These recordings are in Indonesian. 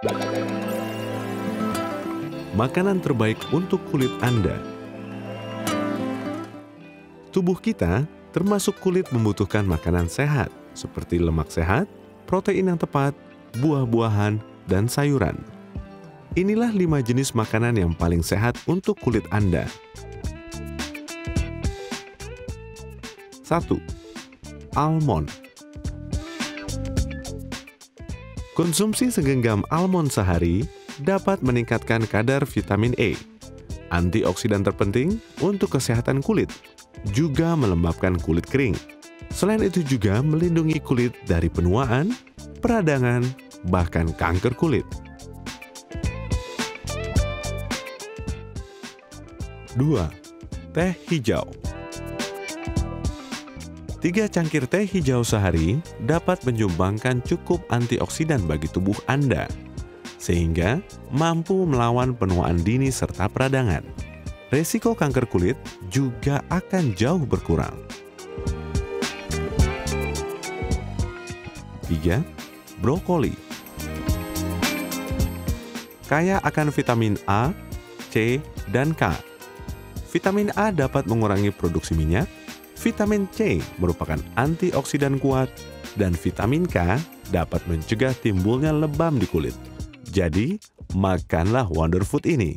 Makanan terbaik untuk kulit Anda. Tubuh kita, termasuk kulit, membutuhkan makanan sehat seperti lemak sehat, protein yang tepat, buah-buahan, dan sayuran. Inilah 5 jenis makanan yang paling sehat untuk kulit Anda. 1. Almond. Konsumsi segenggam almond sehari dapat meningkatkan kadar vitamin E, antioksidan terpenting untuk kesehatan kulit, juga melembabkan kulit kering. Selain itu juga melindungi kulit dari penuaan, peradangan, bahkan kanker kulit. 2. Teh hijau. 3 cangkir teh hijau sehari dapat menyumbangkan cukup antioksidan bagi tubuh Anda, sehingga mampu melawan penuaan dini serta peradangan. Resiko kanker kulit juga akan jauh berkurang. 3. Brokoli. Kaya akan vitamin A, C, dan K. Vitamin A dapat mengurangi produksi minyak, vitamin C merupakan antioksidan kuat, dan vitamin K dapat mencegah timbulnya lebam di kulit. Jadi, makanlah Wonder Food ini.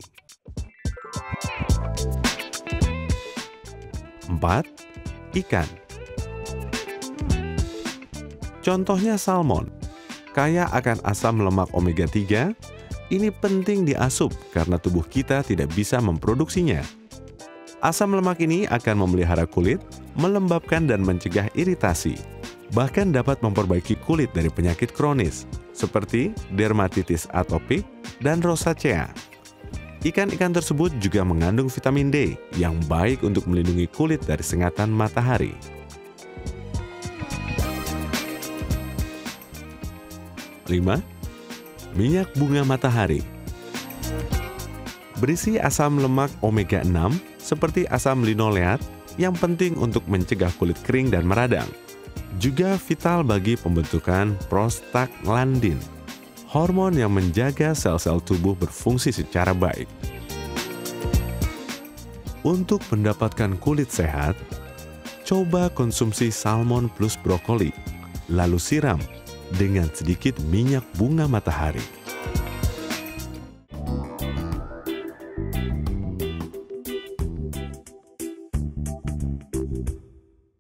4. Ikan. Contohnya salmon, kaya akan asam lemak omega 3. Ini penting diasup karena tubuh kita tidak bisa memproduksinya. Asam lemak ini akan memelihara kulit, melembabkan dan mencegah iritasi. Bahkan dapat memperbaiki kulit dari penyakit kronis seperti dermatitis atopik dan rosacea. Ikan-ikan tersebut juga mengandung vitamin D yang baik untuk melindungi kulit dari sengatan matahari. 5. Minyak bunga matahari. Berisi asam lemak omega 6 seperti asam linoleat yang penting untuk mencegah kulit kering dan meradang. Juga vital bagi pembentukan prostaglandin, hormon yang menjaga sel-sel tubuh berfungsi secara baik. Untuk mendapatkan kulit sehat, coba konsumsi salmon plus brokoli, lalu siram dengan sedikit minyak bunga matahari.